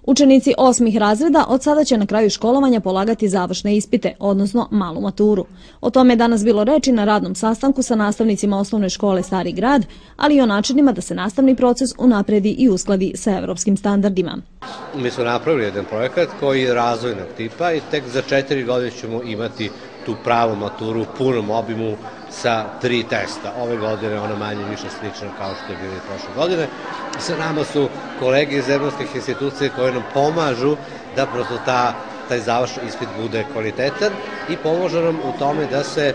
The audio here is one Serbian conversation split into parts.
Učenici 8. razreda od sada će na kraju školovanja polagati završne ispite, odnosno malu maturu. O tome je danas bilo reči na radnom sastanku sa nastavnicima osnovne škole Stari grad, ali i o načinima da se nastavni proces unapredi i uskladi sa evropskim standardima. Mi smo napravili jedan projekat koji je razvojnog tipa i tek za 4 godine ćemo imati tu pravu maturu u punom obimu sa 3 testa. Ove godine ona manje više slična kao što je bilo i prošle godine. Sa nama su kolege iz evropskih institucija koje nam pomažu da prosto taj završni ispit bude kvalitetan i pomažu nam u tome da se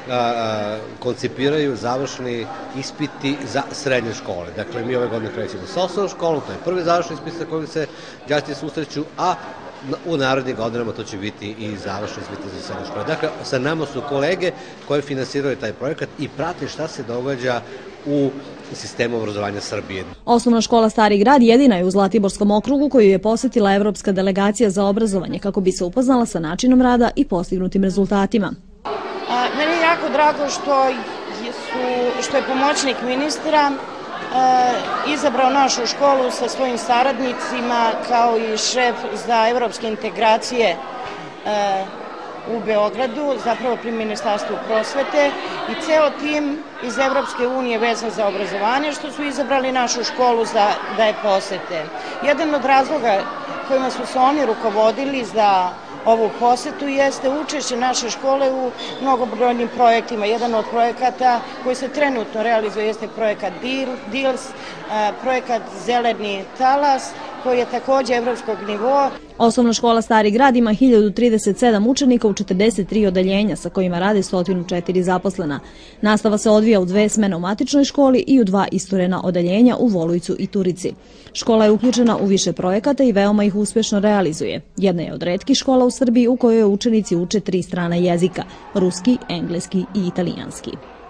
koncipiraju završni ispiti za srednje škole. Dakle, mi ove godine krećemo sa osnovnom školom, to je prvi završni ispit sa kojim se đaci susreću, a u narednim godinama to će biti i završni ispiti za srednje škole. Dakle, sa nama su kolege koje finansiraju taj projekat i prate šta se događa u sistemu obrazovanja Srbije. Osnovna škola Stari grad jedina je u Zlatiborskom okrugu koju je posetila Evropska delegacija za obrazovanje kako bi se upoznala sa načinom rada i postignutim rezultatima. Meni je jako drago što je pomoćnik ministra izabrao našu školu sa svojim saradnicima kao i šef za evropske integracije u Beogradu, zapravo pri Ministarstvu prosvete i ceo tim iz Evropske unije vezan za obrazovanje što su izabrali našu školu da je posete. Jedan od razloga kojima su se oni rukovodili za ovu posetu jeste učešće naše škole u mnogobrojnim projektima. Jedan od projekata koji se trenutno realizuje jeste projekat DILS, projekat Zeleni talas, koji je takođe evropskog nivoa. Osnovna škola Stari grad ima 1037 učenika u 43 odeljenja sa kojima rade 104 zaposlena. Nastava se odvija u 2 smene u matičnoj školi i u 2 isturena odeljenja u Volujcu i Turici. Škola je uključena u više projekata i veoma ih uspješno realizuje. Jedna je od retkih škola u Srbiji u kojoj učenici uče 3 strana jezika – ruski, engleski i italijanski.